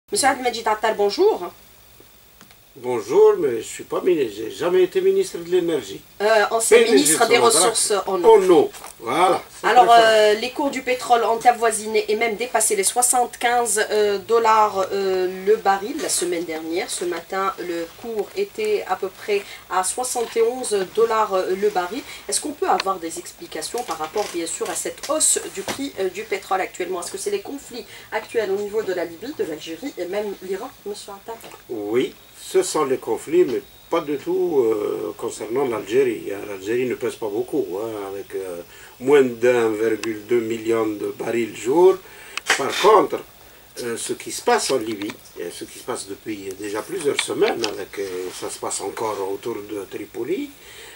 Monsieur Abdelmajid Attar, bonjour. Bonjour, mais je ne suis pas ministre, j'ai jamais été ministre de l'énergie. Ancien ministre des Ressources en eau. En eau, voilà. Alors, les cours du pétrole ont avoisiné et même dépassé les 75 dollars le baril la semaine dernière. Ce matin, le cours était à peu près à 71 dollars le baril. Est-ce qu'on peut avoir des explications par rapport, bien sûr, à cette hausse du prix du pétrole actuellement? Est-ce que c'est les conflits actuels au niveau de la Libye, de l'Algérie et même l'Iran, monsieur Attar? Oui, ce sont les conflits, mais pas du tout concernant l'Algérie. L'Algérie ne pèse pas beaucoup, avec moins d'1,2 million de barils jour. Par contre, ce qui se passe en Libye, et ce qui se passe depuis déjà plusieurs semaines, ça se passe encore autour de Tripoli,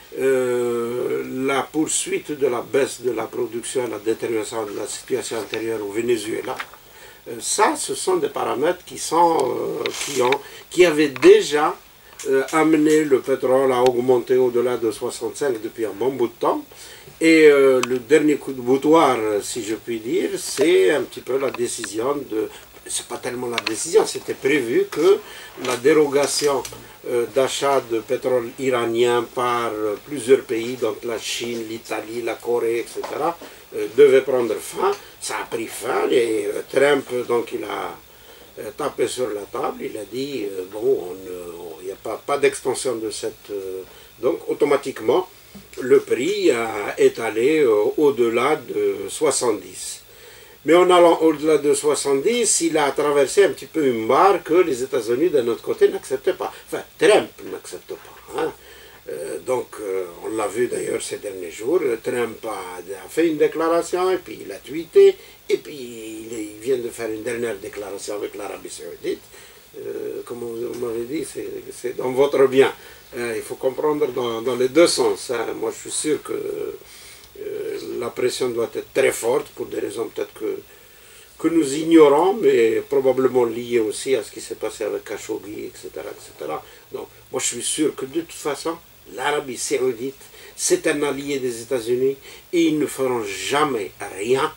la poursuite de la baisse de la production et la détérioration de la situation intérieure au Venezuela, ça, ce sont des paramètres qui avaient déjà amené le pétrole à augmenter au-delà de 65 depuis un bon bout de temps. Et le dernier coup de boutoir, si je puis dire, c'est un petit peu la décision de... C'est pas tellement la décision, c'était prévu que la dérogation d'achat de pétrole iranien par plusieurs pays, donc la Chine, l'Italie, la Corée, etc., devait prendre fin. Ça a pris fin et Trump, donc, il a tapé sur la table, il a dit bon, il n'y a pas d'extension de cette... donc automatiquement, le prix est allé au-delà de 70. Mais en allant au-delà de 70, il a traversé un petit peu une barre que les États-Unis, de notre côté, n'acceptaient pas. Enfin, Trump n'accepte pas. Hein. On l'a vu d'ailleurs ces derniers jours. Trump a fait une déclaration, et puis il a tweeté, et puis il vient de faire une dernière déclaration avec l'Arabie Saoudite. Comme vous m'avez dit, c'est dans votre bien. Il faut comprendre dans les deux sens. Hein. Moi, je suis sûr que la pression doit être très forte pour des raisons peut-être que nous ignorons, mais probablement liées aussi à ce qui s'est passé avec Khashoggi, etc., etc. Donc, moi je suis sûr que de toute façon, l'Arabie Saoudite, c'est un allié des États-Unis et ils ne feront jamais rien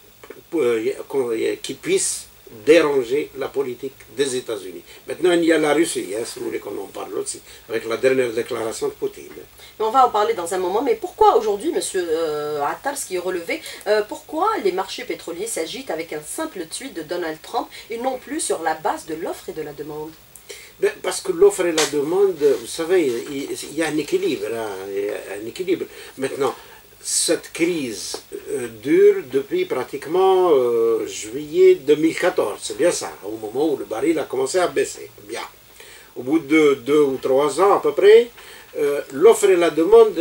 qui puisse déranger la politique des États-Unis. Maintenant, il y a la Russie, hein, si vous voulez qu'on en parle aussi, avec la dernière déclaration de Poutine. On va en parler dans un moment, mais pourquoi aujourd'hui, monsieur Attar, ce qui est relevé, pourquoi les marchés pétroliers s'agitent avec un simple tweet de Donald Trump et non plus sur la base de l'offre et de la demande? Parce que l'offre et la demande, vous savez, il y a un équilibre. Hein, un équilibre. Maintenant, cette crise dure depuis pratiquement juillet 2014, c'est bien ça, au moment où le baril a commencé à baisser. Bien. Au bout de 2 ou 3 ans à peu près, l'offre et la demande,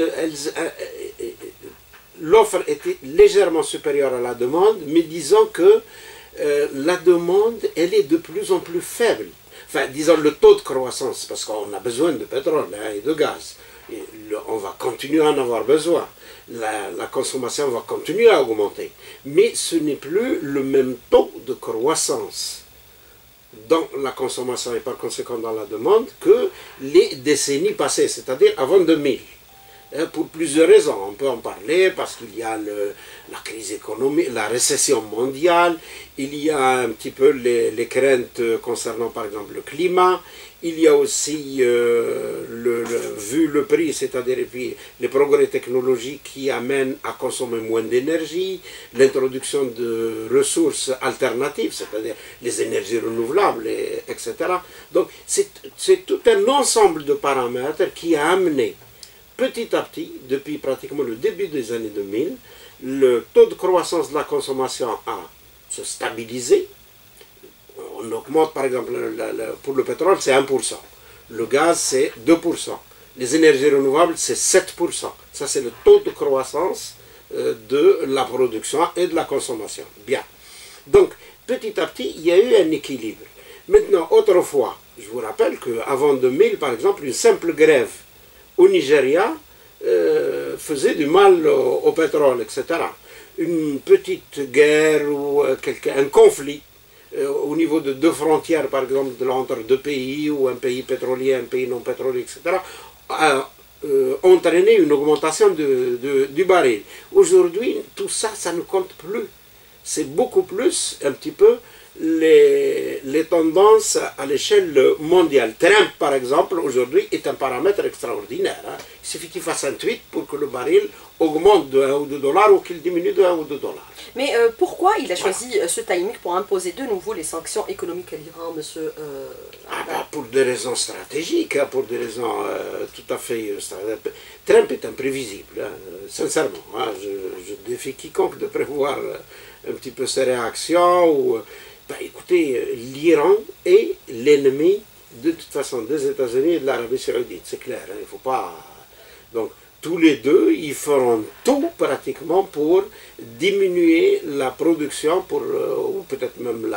l'offre était légèrement supérieure à la demande, mais disons que la demande, elle est de plus en plus faible. Enfin, disons le taux de croissance, parce qu'on a besoin de pétrole et de gaz. Et on va continuer à en avoir besoin. La consommation va continuer à augmenter. Mais ce n'est plus le même taux de croissance dans la consommation et par conséquent dans la demande que les décennies passées, c'est-à-dire avant 2000. Pour plusieurs raisons. On peut en parler parce qu'il y a la crise économique, la récession mondiale, il y a un petit peu les craintes concernant par exemple le climat, il y a aussi, vu le prix, c'est-à-dire les progrès technologiques qui amènent à consommer moins d'énergie, l'introduction de ressources alternatives, c'est-à-dire les énergies renouvelables, etc. Donc c'est tout un ensemble de paramètres qui a amené petit à petit, depuis pratiquement le début des années 2000, le taux de croissance de la consommation a se stabilisé. On augmente, par exemple, pour le pétrole, c'est 1%. Le gaz, c'est 2%. Les énergies renouvelables, c'est 7%. Ça, c'est le taux de croissance de la production et de la consommation. Bien. Donc, petit à petit, il y a eu un équilibre. Maintenant, autrefois, je vous rappelle qu'avant 2000, par exemple, une simple grève au Nigeria faisait du mal au pétrole, etc. Une petite guerre ou un conflit au niveau de 2 frontières, par exemple, entre 2 pays, ou un pays pétrolier, un pays non pétrolier, etc., a entraîné une augmentation du baril. Aujourd'hui, tout ça, ça ne compte plus. C'est beaucoup plus, un petit peu, les tendances à l'échelle mondiale. Trump, par exemple, aujourd'hui, est un paramètre extraordinaire. Hein. Il suffit qu'il fasse un tweet pour que le baril augmente de 1 ou 2 dollars ou qu'il diminue de 1 ou 2 dollars. Mais pourquoi il a choisi ce timing pour imposer de nouveau les sanctions économiques à l'Iran, monsieur Pour des raisons stratégiques, hein, pour des raisons tout à fait stratégiques. Trump est imprévisible, hein, sincèrement. Hein, je défie quiconque de prévoir un petit peu ses réactions. Ou, écoutez, l'Iran est l'ennemi de toute façon des États-Unis et de l'Arabie Saoudite, c'est clair. Hein, il ne faut pas. Donc, tous les deux, ils feront tout pratiquement pour diminuer la production, ou peut-être même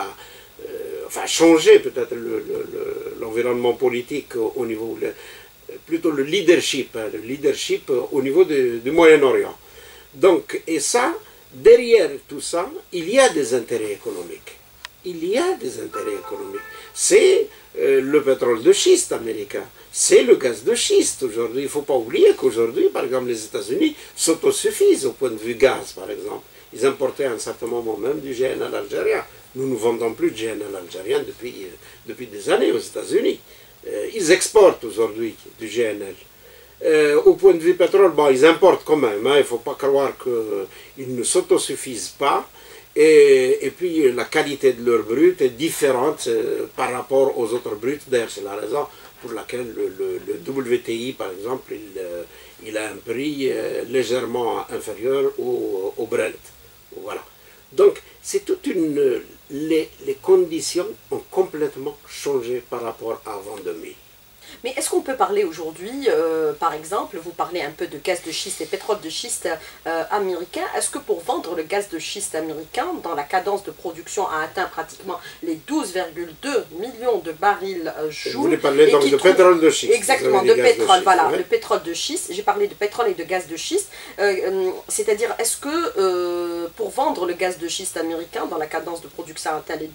changer peut-être l'environnement politique au niveau, plutôt le leadership au niveau du Moyen-Orient. Donc, et ça, derrière tout ça, il y a des intérêts économiques. Il y a des intérêts économiques. C'est le pétrole de schiste américain. C'est le gaz de schiste aujourd'hui. Il ne faut pas oublier qu'aujourd'hui, par exemple, les États-Unis s'autosuffisent au point de vue gaz, par exemple. Ils importaient à un certain moment même du GNL algérien. Nous ne vendons plus de GNL algérien depuis des années aux États-Unis. Ils exportent aujourd'hui du GNL. Au point de vue pétrole, ils importent quand même. Hein. Il ne faut pas croire qu'ils ne s'autosuffisent pas. Et puis la qualité de leur brut est différente par rapport aux autres bruts. D'ailleurs, c'est la raison pour laquelle le WTI, par exemple, il a un prix légèrement inférieur au Brent. Voilà. Donc, c'est toute une... Les conditions ont complètement changé par rapport à avant 2000. Mais est-ce qu'on peut parler aujourd'hui, par exemple, vous parlez un peu de gaz de schiste et pétrole de schiste américain, est-ce que pour vendre le gaz de schiste américain, dans la cadence de production a atteint pratiquement les 12,2 millions de barils jour. Vous voulez parler donc de pétrole de schiste. Exactement, de pétrole, voilà, le pétrole de schiste. J'ai parlé de pétrole et de gaz de schiste. C'est-à-dire, est-ce que pour vendre le gaz de schiste américain, dans la cadence de production a atteint les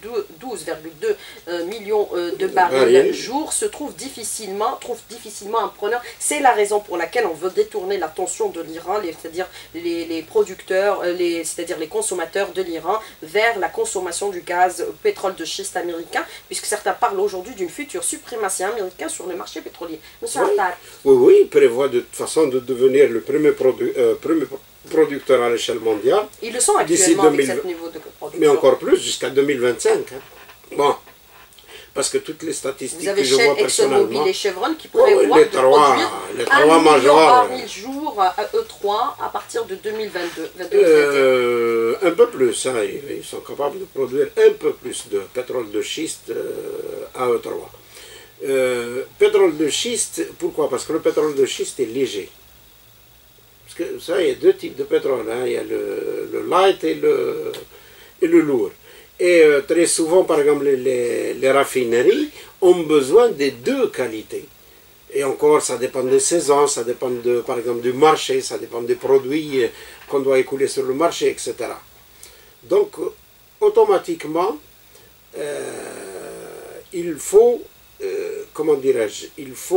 12,2 millions de barils jour, se trouve difficilement un preneur. C'est la raison pour laquelle on veut détourner l'attention de l'Iran, c'est-à-dire les producteurs, c'est-à-dire les consommateurs de l'Iran, vers la consommation du gaz pétrole de schiste américain, puisque certains parlent aujourd'hui d'une future suprématie américaine sur le marché pétrolier. Monsieur Attar. Oui, il prévoit de toute façon de devenir le premier producteur à l'échelle mondiale. Ils le sont actuellement avec ce niveau de production. Mais encore plus, jusqu'à 2025. Hein. Bon. Parce que toutes les statistiques que je vois personnellement... Vous avez ExxonMobil et Chevron qui prévoient de produire 1 million de barils jour à E3 à partir de 2022. Un peu plus, hein, ils sont capables de produire un peu plus de pétrole de schiste à E3. Pétrole de schiste, pourquoi? Parce que le pétrole de schiste est léger. Parce que ça, il y a deux types de pétrole, hein. Il y a le light et le lourd. Et très souvent, par exemple, les raffineries ont besoin des deux qualités. Et encore, ça dépend des saisons, ça dépend, par exemple, du marché, ça dépend des produits qu'on doit écouler sur le marché, etc. Donc, automatiquement, il faut, comment dirais-je,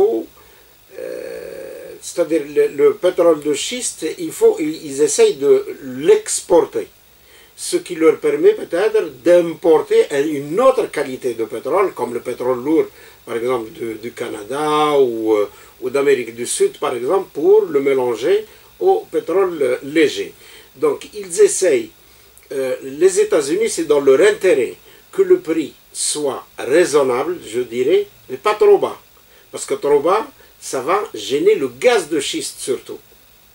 c'est-à-dire le pétrole de schiste, ils essayent de l'exporter. Ce qui leur permet peut-être d'importer une autre qualité de pétrole, comme le pétrole lourd, par exemple, du Canada ou d'Amérique du Sud, par exemple, pour le mélanger au pétrole léger. Donc, ils essayent, les États-Unis, c'est dans leur intérêt que le prix soit raisonnable, je dirais, mais pas trop bas. Parce que trop bas, ça va gêner le gaz de schiste surtout. D'accord ?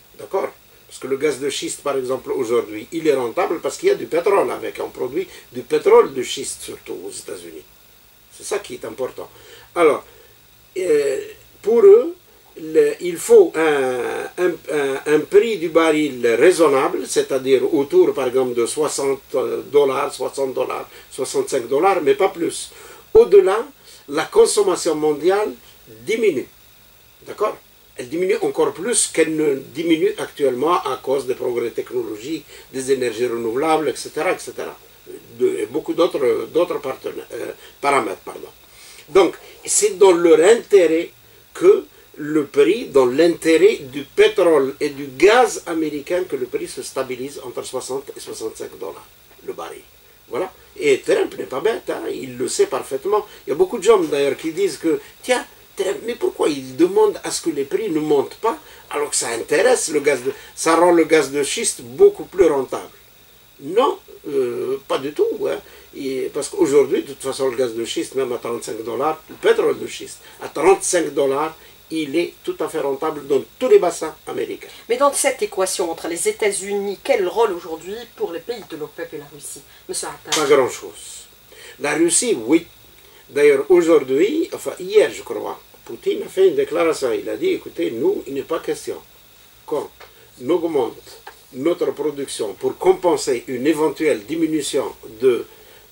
Parce que le gaz de schiste, par exemple, aujourd'hui, il est rentable parce qu'il y a du pétrole avec. On produit du pétrole de schiste, surtout aux États-Unis. C'est ça qui est important. Alors, pour eux, il faut un prix du baril raisonnable, c'est-à-dire autour, par exemple, de 60 dollars, 65 dollars, mais pas plus. Au-delà, la consommation mondiale diminue. D'accord ? Elle diminue encore plus qu'elle ne diminue actuellement à cause des progrès technologiques, des énergies renouvelables, etc. etc. Et beaucoup d'autres paramètres. Pardon. Donc, c'est dans leur intérêt que le prix, dans l'intérêt du pétrole et du gaz américain, que le prix se stabilise entre 60 et 65 dollars le baril. Voilà. Et Trump n'est pas bête, hein, il le sait parfaitement. Il y a beaucoup de gens d'ailleurs qui disent que, tiens, Trump, mais pourquoi il demande à ce que les prix ne montent pas alors que ça intéresse le gaz ça rend le gaz de schiste beaucoup plus rentable. Non, pas du tout. Hein. Parce qu'aujourd'hui, de toute façon, le gaz de schiste, même à 35 dollars, le pétrole de schiste, à 35 dollars, il est tout à fait rentable dans tous les bassins américains. Mais dans cette équation entre les États-Unis, quel rôle aujourd'hui pour les pays de l'OPEP et la Russie, monsieur Attal? Pas grand-chose. La Russie, oui. D'ailleurs, aujourd'hui, enfin hier, je crois, Poutine a fait une déclaration. Il a dit, écoutez, nous, il n'est pas question qu'on augmente notre production pour compenser une éventuelle diminution de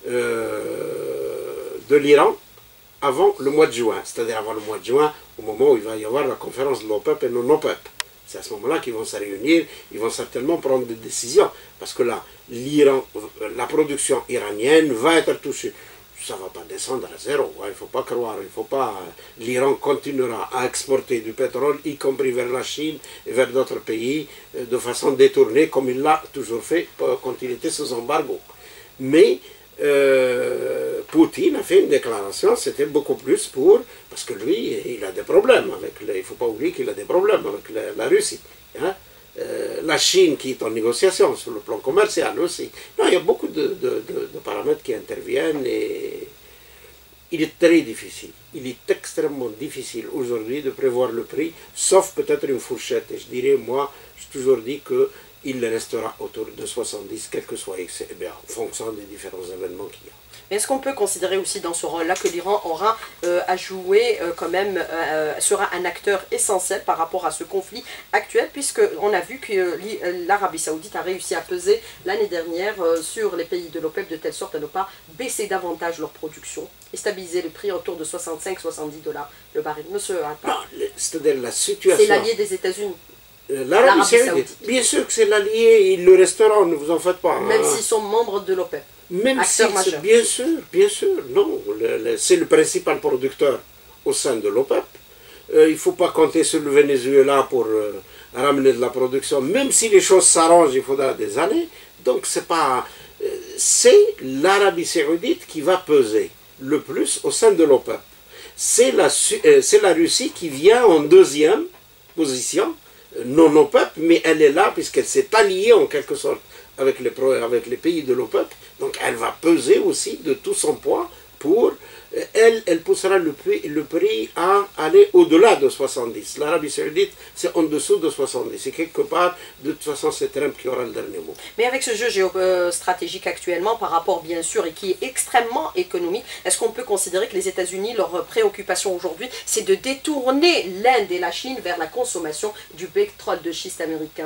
l'Iran avant le mois de juin, c'est-à-dire avant le mois de juin, au moment où il va y avoir la conférence de l'OPEP et non OPEP. C'est à ce moment-là qu'ils vont se réunir, ils vont certainement prendre des décisions, parce que là, l'Iran, la production iranienne va être touchée. Ça ne va pas descendre à zéro, hein, il ne faut pas croire, il faut pas... L'Iran continuera à exporter du pétrole, y compris vers la Chine et vers d'autres pays, de façon détournée, comme il l'a toujours fait quand il était sous embargo. Mais Poutine a fait une déclaration, c'était beaucoup plus pour... Parce que lui, il a des problèmes avec... il ne faut pas oublier qu'il a des problèmes avec la Russie. Hein. La Chine qui est en négociation sur le plan commercial aussi. Non, il y a beaucoup de paramètres qui interviennent et il est très difficile. Il est extrêmement difficile aujourd'hui de prévoir le prix, sauf peut-être une fourchette. Et je dirais, moi, j'ai toujours dit qu'il restera autour de 70, quel que soit X, eh bien, en fonction des différents événements qu'il y a. Mais est-ce qu'on peut considérer aussi dans ce rôle-là que l'Iran aura à jouer quand même, sera un acteur essentiel par rapport à ce conflit actuel, puisqu'on a vu que l'Arabie Saoudite a réussi à peser l'année dernière sur les pays de l'OPEP de telle sorte à ne pas baisser davantage leur production et stabiliser le prix autour de 65-70 dollars le baril. Monsieur Attal, c'est-à-dire la situation... C'est l'allié des États-Unis. L'Arabie Saoudite, bien sûr que c'est l'allié, ils le resteront, ne vous en faites pas. Même s'ils sont membres de l'OPEP. Même si, bien sûr, non, c'est le principal producteur au sein de l'OPEP. Il ne faut pas compter sur le Venezuela pour ramener de la production, même si les choses s'arrangent, il faudra des années. Donc c'est l'Arabie Saoudite qui va peser le plus au sein de l'OPEP. C'est la Russie qui vient en deuxième position, non OPEP, mais elle est là puisqu'elle s'est alliée en quelque sorte avec les pays de l'OPEP. Donc elle va peser aussi de tout son poids pour... Elle poussera le prix à aller au-delà de 70. L'Arabie Saoudite, c'est en dessous de 70. Et quelque part, de toute façon, c'est Trump qui aura le dernier mot. Mais avec ce jeu géostratégique actuellement, par rapport bien sûr, et qui est extrêmement économique, est-ce qu'on peut considérer que les États-Unis, leur préoccupation aujourd'hui, c'est de détourner l'Inde et la Chine vers la consommation du pétrole de schiste américain?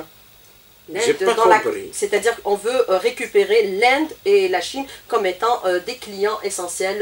C'est-à-dire qu'on veut récupérer l'Inde et la Chine comme étant des clients essentiels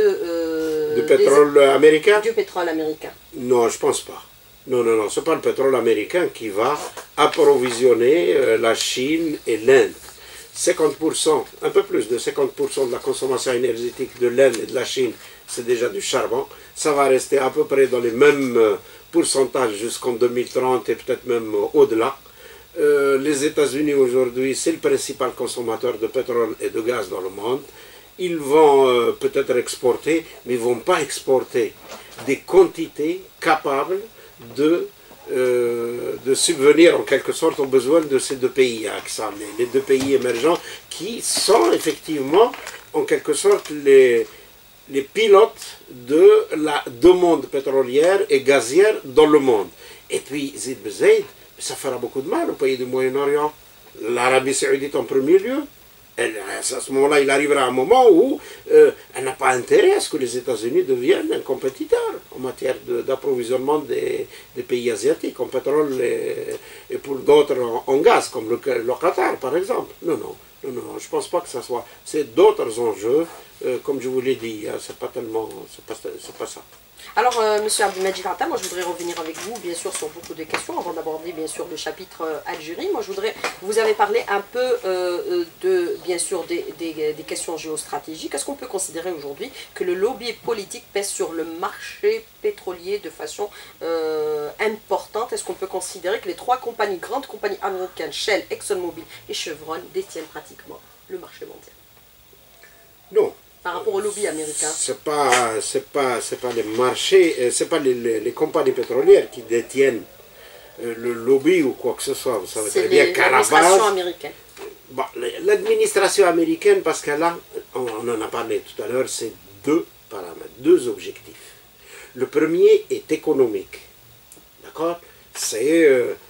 du pétrole américain. Du pétrole américain. Non, je ne pense pas. Non, ce n'est pas le pétrole américain qui va approvisionner la Chine et l'Inde. 50%, un peu plus de 50% de la consommation énergétique de l'Inde et de la Chine, c'est déjà du charbon. Ça va rester à peu près dans les mêmes pourcentages jusqu'en 2030 et peut-être même au-delà. Les États-Unis aujourd'hui, c'est le principal consommateur de pétrole et de gaz dans le monde. Ils vont peut-être exporter, mais ils ne vont pas exporter des quantités capables de subvenir en quelque sorte aux besoins de ces deux pays, les deux pays émergents qui sont effectivement en quelque sorte les pilotes de la demande pétrolière et gazière dans le monde. Et puis, Zid Bezaid, ça fera beaucoup de mal aux pays du Moyen-Orient. L'Arabie Saoudite en premier lieu. À ce moment-là, il arrivera un moment où elle n'a pas intérêt à ce que les États-Unis deviennent un compétiteur en matière d'approvisionnement des pays asiatiques, en pétrole et pour d'autres en gaz, comme le Qatar par exemple. Non, je ne pense pas que ça soit... C'est d'autres enjeux, comme je vous l'ai dit, hein, c'est pas tellement... c'est pas ça. Alors, Monsieur Abdelmajid Attal, moi je voudrais revenir avec vous, bien sûr, sur beaucoup de questions, avant d'aborder, bien sûr, le chapitre Algérie. Moi, vous avez parlé un peu, bien sûr, des questions géostratégiques. Est-ce qu'on peut considérer aujourd'hui que le lobby politique pèse sur le marché pétrolier de façon importante? Est-ce qu'on peut considérer que les trois grandes compagnies américaines, Shell, ExxonMobil et Chevron, détiennent pratiquement le marché mondial? Non. par rapport au lobby américain? C'est pas les marchés, c'est pas les compagnies pétrolières qui détiennent le lobby ou quoi que ce soit. Vous savez très bien qu'à la l'administration base, américaine. bon, l'administration américaine, parce que là, on en a parlé tout à l'heure, c'est deux paramètres, deux objectifs. Le premier est économique, d'accord? C'est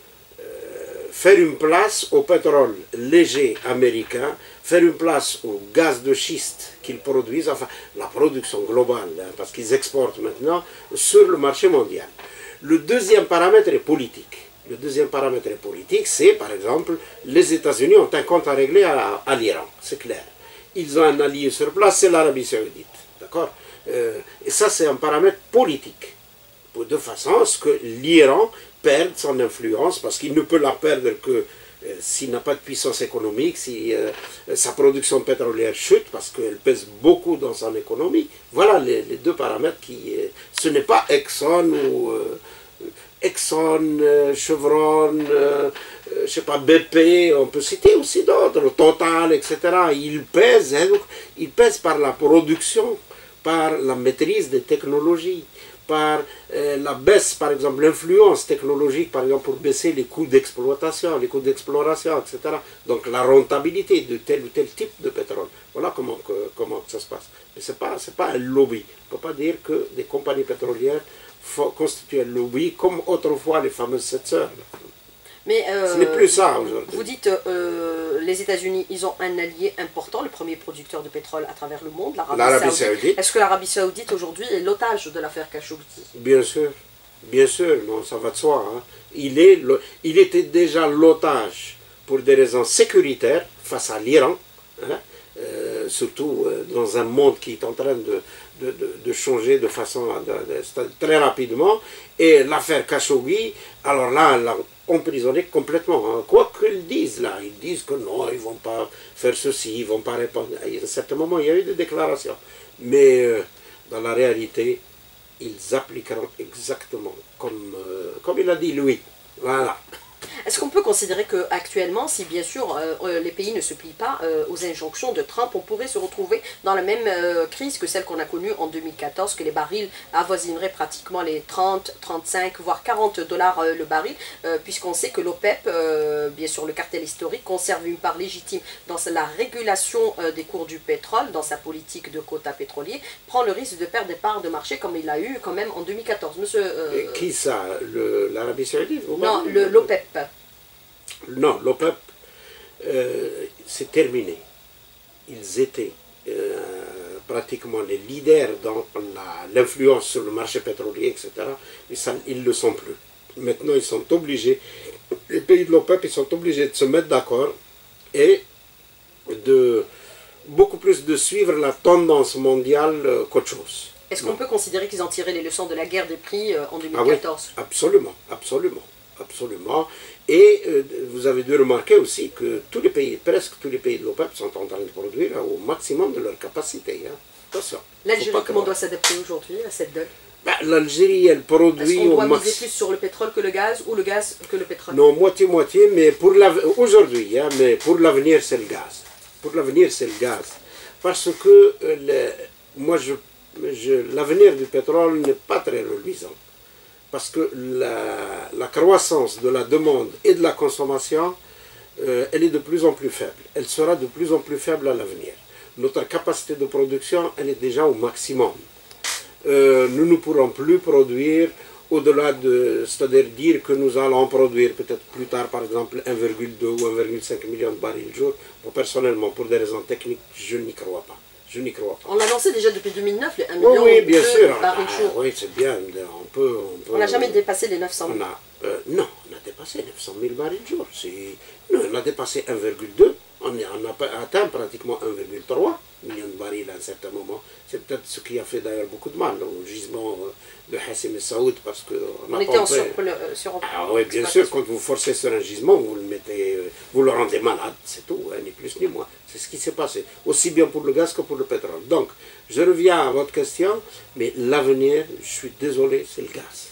faire une place au pétrole léger américain, faire une place au gaz de schiste qu'ils produisent, enfin la production globale, hein, parce qu'ils exportent maintenant sur le marché mondial. Le deuxième paramètre est politique. Le deuxième paramètre est politique, c'est par exemple, les États-Unis ont un compte à régler à l'Iran, c'est clair. Ils ont un allié sur place, c'est l'Arabie Saoudite, d'accord? Et ça, c'est un paramètre politique, de façon à ce que l'Iran perde son influence, parce qu'il ne peut la perdre que s'il n'a pas de puissance économique, si sa production pétrolière chute, parce qu'elle pèse beaucoup dans son économie. Voilà les deux paramètres qui... ce n'est pas Exxon ou... Exxon, Chevron, je sais pas, BP, on peut citer aussi d'autres, Total, etc. Ils pèsent, hein, donc, ils pèsent par la production, par la maîtrise des technologies, par la baisse, par exemple, l'influence technologique, par exemple, pour baisser les coûts d'exploitation, les coûts d'exploration, etc. Donc la rentabilité de tel ou tel type de pétrole. Voilà comment ça se passe. Mais ce n'est pas un lobby. On ne peut pas dire que des compagnies pétrolières constituent un lobby, comme autrefois les fameuses 7 sœurs. Mais ce n'est plus ça aujourd'hui. Vous dites les États-Unis, ils ont un allié important, le premier producteur de pétrole à travers le monde, l'Arabie Saoudite. Est-ce que l'Arabie Saoudite aujourd'hui est l'otage de l'affaire Khashoggi? Bien sûr, non, ça va de soi. Hein. Il était déjà l'otage pour des raisons sécuritaires face à l'Iran, hein, surtout dans un monde qui est en train de changer de façon très rapidement. Et l'affaire Khashoggi, alors là, emprisonné complètement. Hein. Quoi qu'ils disent là, ils disent que non, ils ne vont pas faire ceci, ils ne vont pas répondre. À un certain moment, il y a eu des déclarations. Mais dans la réalité, ils appliqueront exactement comme il a dit lui. Voilà. Est-ce qu'on peut considérer qu'actuellement, si bien sûr les pays ne se plient pas aux injonctions de Trump, on pourrait se retrouver dans la même crise que celle qu'on a connue en 2014, que les barils avoisineraient pratiquement les 30, 35, voire 40 dollars le baril, puisqu'on sait que l'OPEP, bien sûr le cartel historique, conserve une part légitime dans la régulation des cours du pétrole, dans sa politique de quotas pétroliers, prend le risque de perdre des parts de marché comme il a eu quand même en 2014. Monsieur, qui ça? L'Arabie Saoudite? Non, l'OPEP. Non, l'OPEP, c'est terminé. Ils étaient pratiquement les leaders dans l'influence sur le marché pétrolier, etc. Et ça, ils ne le sont plus. Maintenant, ils sont obligés, les pays de l'OPEP, ils sont obligés de se mettre d'accord et de beaucoup plus de suivre la tendance mondiale qu'autre chose. Est-ce qu'on peut considérer qu'ils ont tiré les leçons de la guerre des prix en 2014? Ah oui, absolument, absolument. Absolument. Et vous avez dû remarquer aussi que tous les pays, presque tous les pays de l'OPEP sont en train de produire au maximum de leur capacité. Hein. Attention. L'Algérie, comment doit s'adapter aujourd'hui à cette donne? L'Algérie, elle produit au maximum. Est-ce qu'on doit miser plus sur le pétrole que le gaz, ou le gaz que le pétrole? Non, moitié-moitié, mais pour aujourd'hui, hein, mais pour l'avenir, c'est le gaz. Pour l'avenir, c'est le gaz. Parce que l'avenir du pétrole n'est pas très reluisant. Parce que la croissance de la demande et de la consommation, elle est de plus en plus faible. Elle sera de plus en plus faible à l'avenir. Notre capacité de production, elle est déjà au maximum. Nous ne pourrons plus produire au-delà de... C'est-à-dire dire que nous allons produire peut-être plus tard, par exemple, 1,2 ou 1,5 million de barils jour. Bon, personnellement, pour des raisons techniques, je n'y crois pas. Je n'y crois pas. On l'a lancé déjà depuis 2009, les 1 million oui, bien sûr. Barils jour. Oui, c'est bien. On n'a jamais dépassé les 900 000. Non, on a dépassé 900 000 barils jour. Non, on a dépassé 1,2. On a atteint pratiquement 1,3 million de barils à un certain moment. C'est peut-être ce qui a fait d'ailleurs beaucoup de mal au gisement de Hassim et Saoud, parce qu'on était en sur oui, bien sûr, quand vous forcez sur un gisement, vous le rendez malade, c'est tout, hein, ni plus ni moins. C'est ce qui s'est passé, aussi bien pour le gaz que pour le pétrole. Donc, je reviens à votre question, mais l'avenir, je suis désolé, c'est le gaz.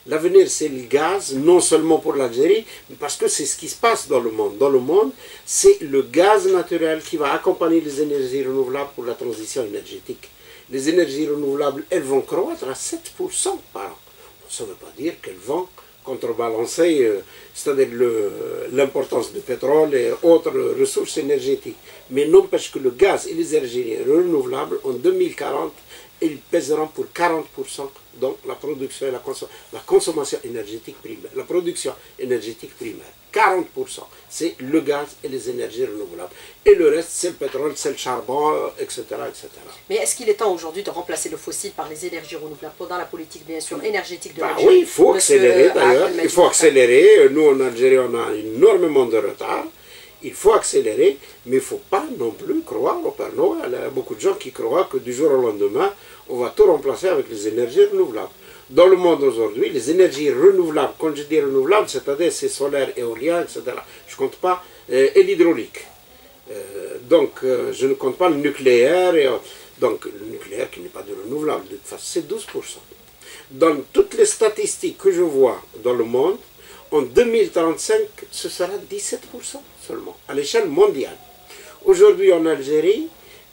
L'avenir, c'est le gaz, non seulement pour l'Algérie, mais parce que c'est ce qui se passe dans le monde. Dans le monde, c'est le gaz naturel qui va accompagner les énergies renouvelables pour la transition énergétique. Les énergies renouvelables, elles vont croître à 7% par an. Ça ne veut pas dire qu'elles vont contrebalancer, c'est-à-dire l'importance du pétrole et autres ressources énergétiques. Mais n'empêche que le gaz et les énergies renouvelables, en 2040, ils pèseront pour 40% dans la production et la consommation énergétique primaire. La production énergétique primaire, 40%, c'est le gaz et les énergies renouvelables. Et le reste, c'est le pétrole, c'est le charbon, etc., etc. Mais est-ce qu'il est temps aujourd'hui de remplacer le fossile par les énergies renouvelables pendant la politique, bien sûr, énergétique de l'Algérie? Oui, il faut accélérer d'ailleurs. Il faut accélérer. Nous, en Algérie, on a énormément de retard. Il faut accélérer, mais il ne faut pas non plus croire au Père Noël. Il y a beaucoup de gens qui croient que du jour au lendemain, on va tout remplacer avec les énergies renouvelables. Dans le monde aujourd'hui, les énergies renouvelables, quand je dis renouvelables, c'est-à-dire c'est solaire, éolien, etc. Je ne compte pas et l'hydraulique. Donc, je ne compte pas le nucléaire. Donc, le nucléaire qui n'est pas de renouvelable, de toute façon, c'est 12%. Dans toutes les statistiques que je vois dans le monde, en 2035, ce sera 17% seulement, à l'échelle mondiale. Aujourd'hui, en Algérie,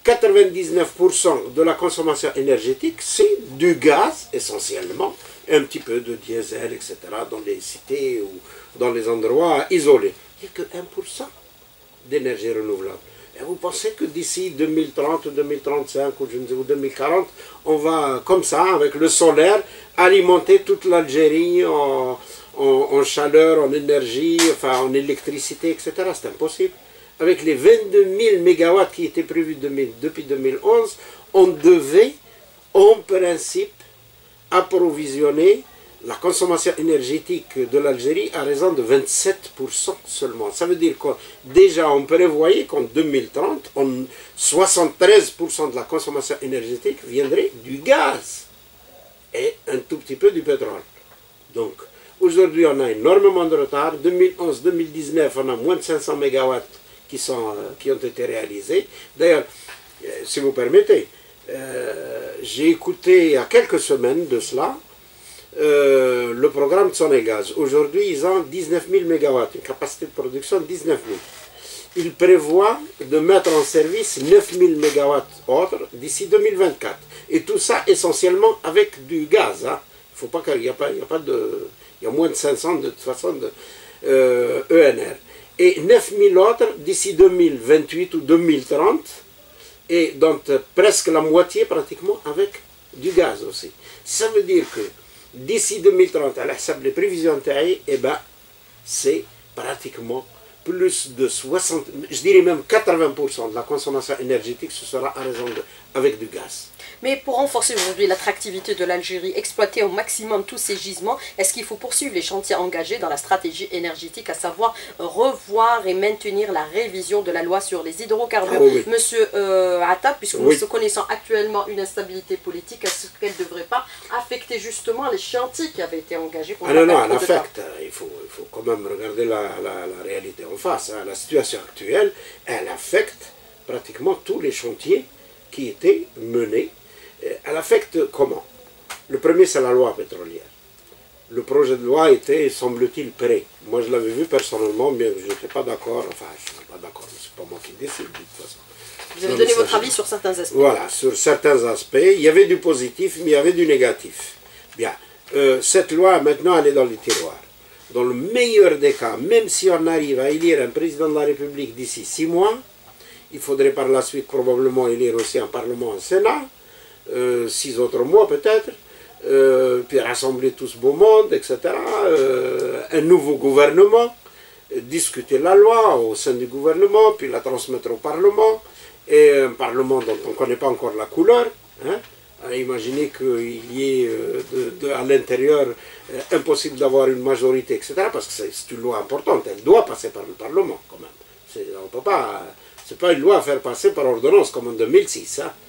99% de la consommation énergétique, c'est du gaz, essentiellement, et un petit peu de diesel, etc., dans les cités ou dans les endroits isolés. Il n'y a que 1% d'énergie renouvelable. Et vous pensez que d'ici 2030 ou 2035 ou, je ne sais, ou 2040, on va, comme ça, avec le solaire, alimenter toute l'Algérie en chaleur, en énergie, enfin en électricité, etc. C'est impossible. Avec les 22 000 mégawatts qui étaient prévus depuis 2011, on devait, en principe, approvisionner la consommation énergétique de l'Algérie à raison de 27% seulement. Ça veut dire que déjà on prévoyait qu'en 2030, 73% de la consommation énergétique viendrait du gaz et un tout petit peu du pétrole. Donc, aujourd'hui, on a énormément de retard. 2011-2019, on a moins de 500 mégawatts qui ont été réalisés. D'ailleurs, si vous permettez, j'ai écouté il y a quelques semaines de cela le programme de Sonégaz. Aujourd'hui, ils ont 19 000 mégawatts, une capacité de production de 19 000. Ils prévoient de mettre en service 9 000 mégawatts autres d'ici 2024. Et tout ça essentiellement avec du gaz. Hein. Il faut pas qu'il y a pas de... Il y a moins de 500 de toute façon de ENR. Et 9 000 autres d'ici 2028 ou 2030. Et donc presque la moitié pratiquement avec du gaz aussi. Ça veut dire que d'ici 2030, à la les prévisions taillées, eh ben, c'est pratiquement plus de 60, je dirais même 80% de la consommation énergétique, ce sera à raison avec du gaz. Mais pour renforcer aujourd'hui l'attractivité de l'Algérie, exploiter au maximum tous ces gisements, est-ce qu'il faut poursuivre les chantiers engagés dans la stratégie énergétique, à savoir revoir et maintenir la révision de la loi sur les hydrocarbures? Oui. Monsieur Atta, puisque nous connaissons actuellement une instabilité politique, est-ce qu'elle ne devrait pas affecter justement les chantiers qui avaient été engagés? Non, elle affecte. Il faut quand même regarder la réalité en face. Hein. La situation actuelle, elle affecte pratiquement tous les chantiers qui étaient menés. Elle affecte comment? Le premier, c'est la loi pétrolière. Le projet de loi était, semble-t-il, prêt. Moi, je l'avais vu personnellement, mais je n'étais pas d'accord. Enfin, je ne suis pas d'accord, mais ce n'est pas moi qui décide, de toute façon. Vous avez donné votre avis sur certains aspects. Voilà, sur certains aspects. Il y avait du positif, mais il y avait du négatif. Bien. Cette loi, maintenant, elle est dans les tiroirs. Dans le meilleur des cas, même si on arrive à élire un président de la République d'ici 6 mois, il faudrait par la suite probablement élire aussi un Parlement, un Sénat, 6 autres mois peut-être, puis rassembler tout ce beau monde, etc. Un nouveau gouvernement, discuter la loi au sein du gouvernement, puis la transmettre au Parlement, et un Parlement dont on ne connaît pas encore la couleur. Hein. Imaginez qu'il y ait à l'intérieur impossible d'avoir une majorité, etc. Parce que c'est une loi importante, elle doit passer par le Parlement quand même. On peut pas... Ce n'est pas une loi à faire passer par ordonnance comme en 2006. Hein.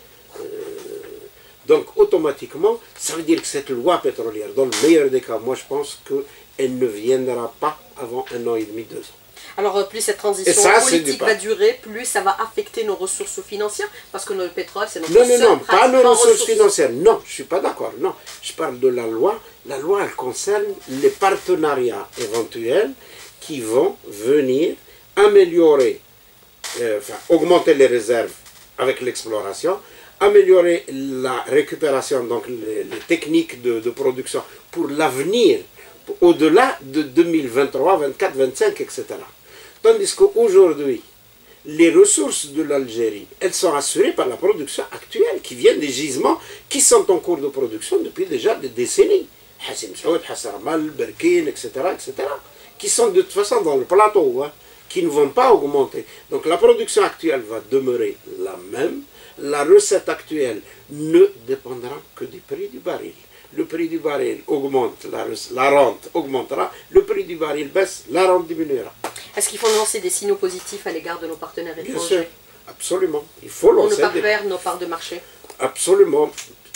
Donc automatiquement, ça veut dire que cette loi pétrolière, dans le meilleur des cas, moi je pense qu'elle ne viendra pas avant 1 an et demi, 2 ans. Alors, plus cette transition politique va durer, plus ça va affecter nos ressources financières, parce que le pétrole, c'est notre seule non, pas nos ressources financières. Non, je ne suis pas d'accord. Non, je parle de la loi. La loi, elle concerne les partenariats éventuels qui vont venir améliorer, augmenter les réserves avec l'exploration, améliorer la récupération, donc les techniques de production pour l'avenir, au-delà de 2023, 24, 25, etc. Tandis qu'aujourd'hui, les ressources de l'Algérie, elles sont assurées par la production actuelle, qui vient des gisements qui sont en cours de production depuis déjà des décennies. Hassim Saoud, Hasarmal, Berkine, etc., qui sont de toute façon dans le plateau, hein, qui ne vont pas augmenter. Donc la production actuelle va demeurer la même. La recette actuelle ne dépendra que du prix du baril. Le prix du baril augmente, la rente augmentera, le prix du baril baisse, la rente diminuera. Est-ce qu'il faut lancer des signaux positifs à l'égard de nos partenaires étrangers? Bien sûr, absolument. Il faut lancer pour ne pas perdre nos parts de marché. Absolument.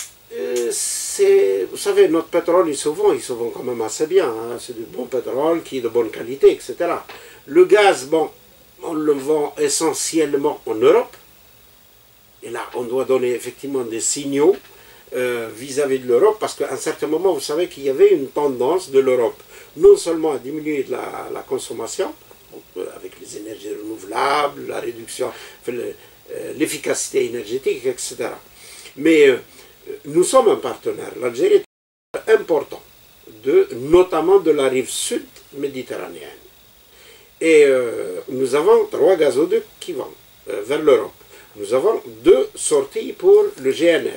Vous savez, notre pétrole, il se vend quand même assez bien. Hein. C'est du bon pétrole qui est de bonne qualité, etc. Le gaz, bon, on le vend essentiellement en Europe. Et là, on doit donner effectivement des signaux vis-à-vis de l'Europe, parce qu'à un certain moment, vous savez qu'il y avait une tendance de l'Europe, non seulement à diminuer la consommation, avec les énergies renouvelables, la réduction, l'efficacité énergétique, etc. Mais nous sommes un partenaire. L'Algérie est important, notamment de la rive sud méditerranéenne. Et nous avons 3 gazoducs qui vont vers l'Europe. Nous avons 2 sorties pour le GNL.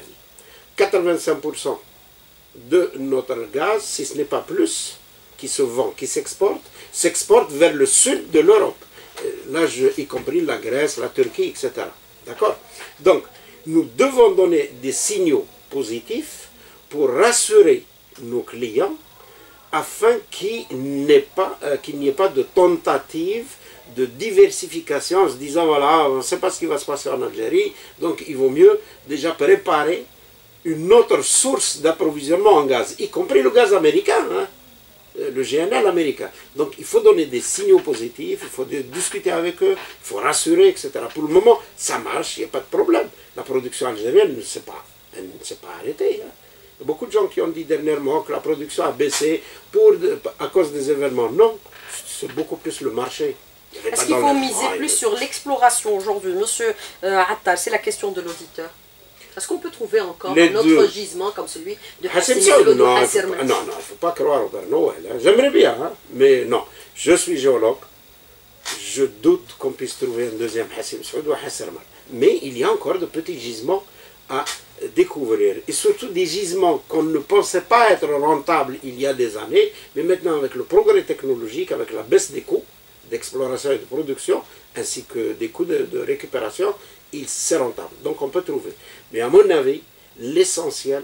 85% de notre gaz, si ce n'est pas plus, qui se vend, qui s'exporte vers le sud de l'Europe. Là, y compris la Grèce, la Turquie, etc. D'accord? Donc, nous devons donner des signaux positifs pour rassurer nos clients afin qu'il n'y ait pas de tentative de diversification en se disant, voilà, on ne sait pas ce qui va se passer en Algérie, donc il vaut mieux déjà préparer une autre source d'approvisionnement en gaz, y compris le gaz américain, hein, le GNL américain. Donc il faut donner des signaux positifs, il faut discuter avec eux, il faut rassurer, etc. Pour le moment, ça marche, il n'y a pas de problème. La production algérienne ne s'est pas arrêtée. Hein. Il y a beaucoup de gens qui ont dit dernièrement que la production a baissé à cause des événements. Non, c'est beaucoup plus le marché. Est-ce qu'il faut miser plus sur l'exploration aujourd'hui? Monsieur Attal, c'est la question de l'auditeur. Est-ce qu'on peut trouver encore un autre gisement comme celui de Hassim Saoud? Non, il ne faut pas croire au Père Noël. Hein. J'aimerais bien, hein, mais non. Je suis géologue. Je doute qu'on puisse trouver un deuxième Hassim Saoud ou Hasarmal. Mais il y a encore de petits gisements à découvrir. Et surtout des gisements qu'on ne pensait pas être rentables il y a des années, mais maintenant avec le progrès technologique, avec la baisse des coûts d'exploration et de production, ainsi que des coûts de récupération, c'est rentable. Donc on peut trouver. Mais à mon avis, l'essentiel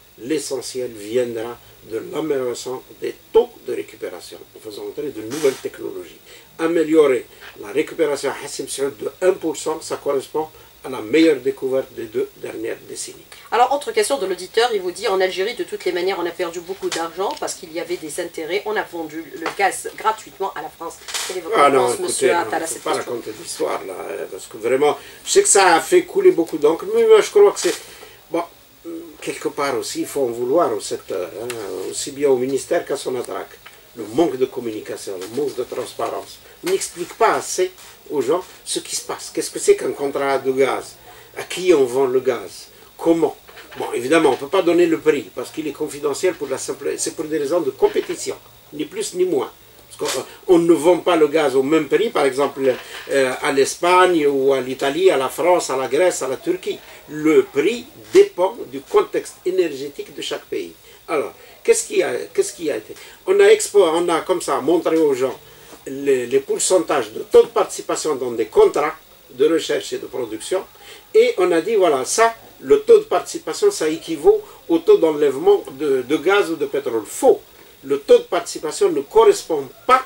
viendra de l'amélioration des taux de récupération, en faisant entrer de nouvelles technologies. Améliorer la récupération à Hassim Saoud de 1%, ça correspond à la meilleure découverte des 2 dernières décennies. Alors, autre question de l'auditeur, il vous dit, en Algérie, de toutes les manières, on a perdu beaucoup d'argent parce qu'il y avait des intérêts, on a vendu le gaz gratuitement à la France. Quelle est votre réponse, monsieur Attal, à cette question? Il ne faut pas raconter d'histoire, là, parce que vraiment, je sais que ça a fait couler beaucoup d'encre, mais je crois que c'est... Bon, quelque part aussi, il faut en vouloir au secteur, hein, aussi bien au ministère qu'à son attaque. Le manque de communication, le manque de transparence. On n'explique pas assez aux gens ce qui se passe. Qu'est-ce que c'est qu'un contrat de gaz? À qui on vend le gaz? Comment? Bon, évidemment, on ne peut pas donner le prix parce qu'il est confidentiel pour la simple... C'est pour des raisons de compétition, ni plus ni moins. Parce qu'on ne vend pas le gaz au même prix, par exemple, à l'Espagne ou à l'Italie, à la France, à la Grèce, à la Turquie. Le prix dépend du contexte énergétique de chaque pays. Alors, qu'est-ce qui a été? On a comme ça montré aux gens les pourcentages de taux de participation dans des contrats de recherche et de production, et on a dit, voilà, ça, le taux de participation, ça équivaut au taux d'enlèvement de gaz ou de pétrole. Faux. Le taux de participation ne correspond pas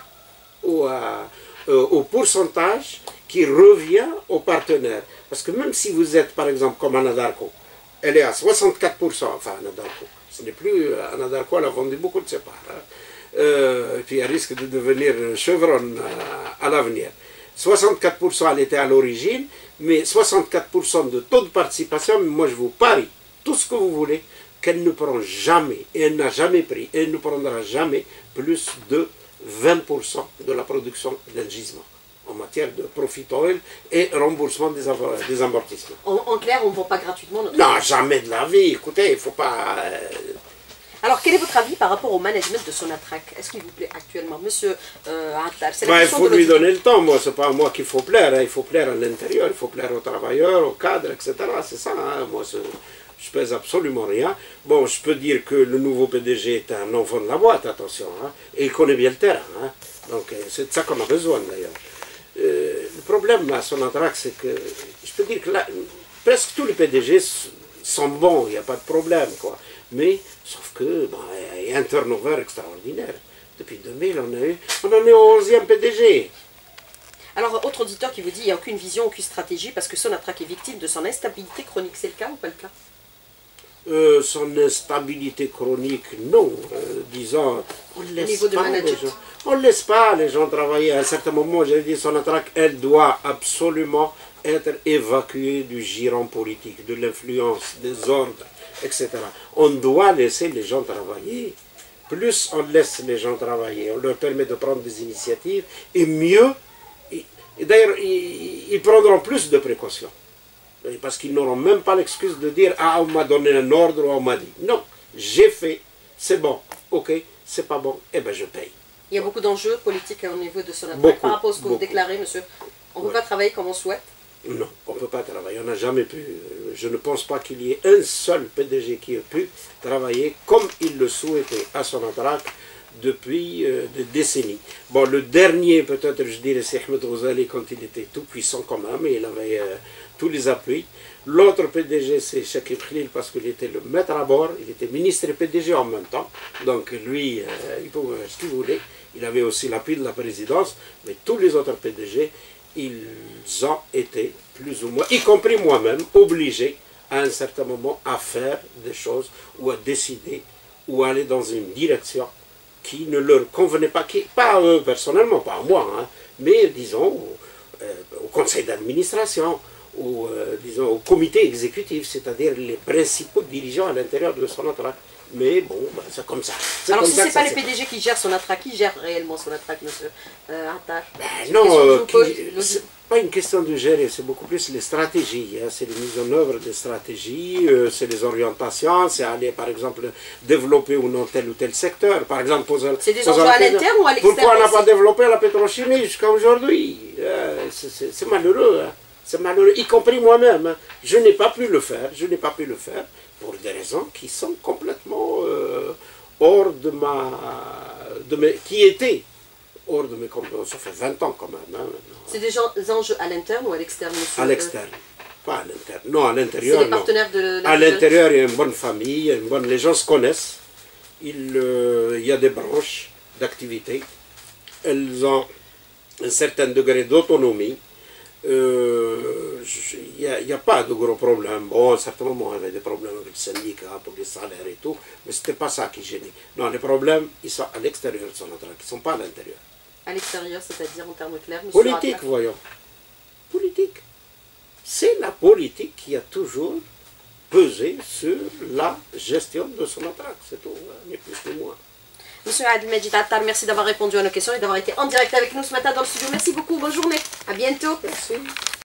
au pourcentage qui revient aux partenaires. Parce que même si vous êtes, par exemple, comme Anadarko, elle est à 64%, enfin Anadarko, ce n'est plus Anadarko, elle a vendu beaucoup de ses parts. Hein. puis elle risque de devenir Chevron à l'avenir. 64% elle était à l'origine, mais 64% de taux de participation, moi je vous parie, tout ce que vous voulez, qu'elle ne prend jamais, et elle n'a jamais pris, et elle ne prendra jamais plus de 20% de la production d'un gisement en matière de profit oil et remboursement des amortissements. En clair, on ne vend pas gratuitement notre... Non, jamais de la vie, écoutez, il ne faut pas... Alors, quel est votre avis par rapport au management de Sonatrach? Est-ce qu'il vous plaît actuellement, monsieur Attal? Il faut lui donner le temps, moi, c'est pas à moi qu'il faut plaire, hein. Il faut plaire à l'intérieur, il faut plaire aux travailleurs, aux cadres, etc. C'est ça, hein. Moi, je pèse absolument rien. Bon, je peux dire que le nouveau PDG est un enfant de la boîte, attention, hein, et il connaît bien le terrain, hein. Donc c'est de ça qu'on a besoin d'ailleurs. Le problème à Sonatrach, c'est que, je peux dire que là, presque tous les PDG sont bons, il n'y a pas de problème, quoi. Mais, sauf que, il y a un turnover extraordinaire. Depuis 2000, on en est au 11e PDG. Alors, autre auditeur qui vous dit qu'il n'y a aucune vision, aucune stratégie, parce que Sonatrach est victime de son instabilité chronique. C'est le cas ou pas le cas? Son instabilité chronique, non. Disons, on ne laisse pas les gens travailler. À un certain moment, j'ai dit, Sonatrach, elle doit absolument être évacuée du giron politique, de l'influence, des ordres, etc. On doit laisser les gens travailler. Plus on laisse les gens travailler, on leur permet de prendre des initiatives, et mieux, et d'ailleurs, ils prendront plus de précautions. Parce qu'ils n'auront même pas l'excuse de dire « Ah, on m'a donné un ordre ou on m'a dit. » Non, j'ai fait, c'est bon, ok, c'est pas bon, eh bien je paye. Il y a beaucoup d'enjeux politiques au niveau de Sonatrach. Par rapport à ce que vous déclarez, monsieur, on ne peut pas travailler comme on souhaite? Non, on ne peut pas travailler, on n'a jamais pu. Je ne pense pas qu'il y ait un seul PDG qui ait pu travailler comme il le souhaitait à Sonatrach depuis des décennies. Bon, le dernier, peut-être, je dirais, c'est Ahmed Ghazali quand il était tout puissant quand même, et il avait tous les appuis. L'autre PDG, c'est Chakib Khalil, parce qu'il était le maître à bord, il était ministre et PDG en même temps. Donc lui, il pouvait faire ce qu'il voulait. Il avait aussi l'appui de la présidence, mais tous les autres PDG, ils ont été plus ou moins, y compris moi-même, obligés à un certain moment à faire des choses ou à décider ou à aller dans une direction qui ne leur convenait pas, pas à eux personnellement, pas à moi, hein, mais disons au conseil d'administration, ou disons au comité exécutif, c'est-à-dire les principaux dirigeants à l'intérieur de Sonatrach. Mais bon, c'est comme ça. Alors si ce n'est pas les PDG qui gèrent Sonatrach, qui gère réellement Sonatrach, monsieur Attal? Non, c'est pas une question de gérer, c'est beaucoup plus les stratégies. Hein. C'est les mises en œuvre des stratégies, c'est les orientations, c'est aller par exemple développer ou non tel ou tel secteur. Par exemple, c'est des enjeux à l'interne ou à l'externe? Pourquoi on n'a pas développé la pétrochimie jusqu'à aujourd'hui? C'est malheureux. Hein. C'est malheureux, y compris moi-même. Hein. Je n'ai pas pu le faire, pour des raisons qui sont complètement hors de qui étaient hors de mes compétences. Ça fait 20 ans quand même. Hein, c'est des enjeux à l'interne ou à l'externe, monsieur? À l'externe, pas à l'interne. Non, à l'intérieur. C'est les partenaires de la... À l'intérieur, il y a une bonne famille, les gens se connaissent. Il y a des branches d'activité. Elles ont un certain degré d'autonomie. Il n'y a pas de gros problèmes. Bon, certainement, il y avait des problèmes avec le syndicat pour les salaires et tout, mais ce n'était pas ça qui gênait. Non, les problèmes, ils sont à l'extérieur de Sonatrach, ils ne sont pas à l'intérieur. À l'extérieur, c'est-à-dire en termes clairs, monsieur Politique, Attal. voyons. Politique. C'est la politique qui a toujours pesé sur la gestion de Sonatrach, c'est tout, ni plus ni moins. Monsieur Abdelmejid Attal, merci d'avoir répondu à nos questions et d'avoir été en direct avec nous ce matin dans le studio. Merci beaucoup, bonne journée, à bientôt. Merci.